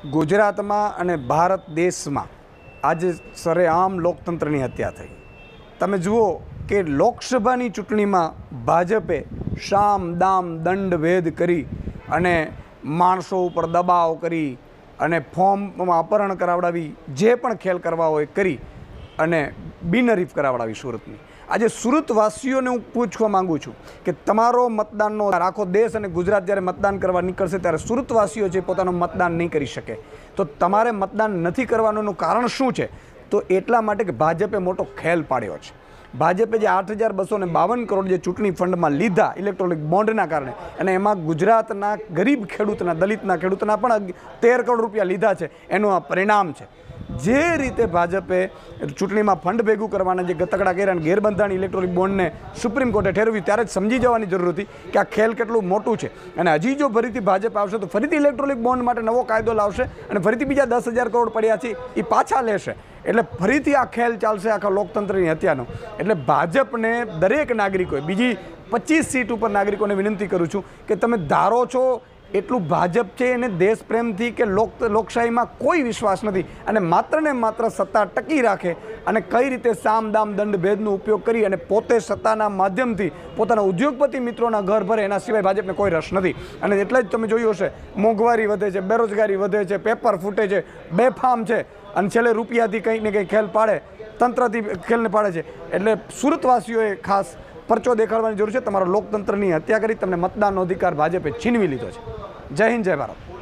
ગુજરાતમાં અને ભારત દેશમાં આજે સરેઆમ લોકતંત્રની હત્યા થઈ। તમે જુઓ કે લોકસભાની ચૂંટણીમાં ભાજપે શામ દામ દંડ ભેદ કરી અને માણસો ઉપર દબાવ કરી અને ફોર્મમાં અપહરણ કરાવડાવી, જે પણ ખેલ કરવા હોય કરી અને બિનહરીફ કરાવડાવી સુરતની। આજે સુરતવાસીઓને હું પૂછવા માગું છું કે તમારો મતદાનનો આખો દેશ અને ગુજરાત જ્યારે મતદાન કરવા નીકળશે ત્યારે સુરતવાસીઓ જે પોતાનું મતદાન નહીં કરી શકે, તો તમારે મતદાન નથી કરવાનું કારણ શું છે? તો એટલા માટે કે ભાજપે મોટો ખેલ પાડ્યો છે। ભાજપે જે 8,252 કરોડ જે ચૂંટણી ફંડમાં લીધા ઇલેક્ટ્રોનિક બોન્ડના કારણે, અને એમાં ગુજરાતના ગરીબ ખેડૂતના, દલિતના ખેડૂતના પણ 13 કરોડ રૂપિયા લીધા છે, એનું આ પરિણામ છે। જે રીતે ભાજપે ચૂંટણીમાં ફંડ ભેગું કરવાના જે ગતકડા કર્યા અને ગેરબંધારણીય ઇલેક્ટ્રોનિક બોન્ડને સુપ્રીમ કોર્ટે ઠેરવ્યું, ત્યારે જ સમજી જવાની જરૂર હતી કે આ ખેલ કેટલું મોટું છે। અને હજી જો ફરીથી ભાજપ આવશે તો ફરીથી ઇલેક્ટ્રોનિક બોન્ડ માટે નવો કાયદો લાવશે અને ફરીથી બીજા 10,000 કરોડ પડ્યા છે એ પાછા લેશે, એટલે ફરીથી આ ખેલ ચાલશે આખા લોકતંત્રની હત્યાનો। એટલે ભાજપને દરેક નાગરિકોએ, બીજી 25 સીટ ઉપર નાગરિકોને વિનંતી કરું છું કે તમે ધારો છો એટલું ભાજપ છે એને દેશ પ્રેમથી કે લોકશાહીમાં કોઈ વિશ્વાસ નથી, અને માત્ર ને માત્ર સત્તા ટકી રાખે અને કઈ રીતે સામ દામ દંડ ભેદનો ઉપયોગ કરી અને પોતે સત્તાના માધ્યમથી પોતાના ઉદ્યોગપતિ મિત્રોના ઘર ભરે, એના સિવાય ભાજપને કોઈ રસ નથી। અને એટલે જ તમે જોયું હશે મોંઘવારી વધે છે, બેરોજગારી વધે છે, પેપર ફૂટે છે, બેફામ છે, અને છેલ્લે રૂપિયાથી કંઈક ને કંઈક ખેલ પાડે, તંત્રથી ખેલને પાડે છે। એટલે સુરતવાસીઓએ ખાસ પરચો દેખાડવાની જરૂર છે। તમારા લોકતંત્રની હત્યા કરી તમને મતદાનનો અધિકાર ભાજપે છીનવી લીધો છે। જય હિન્દ, જય ભારત।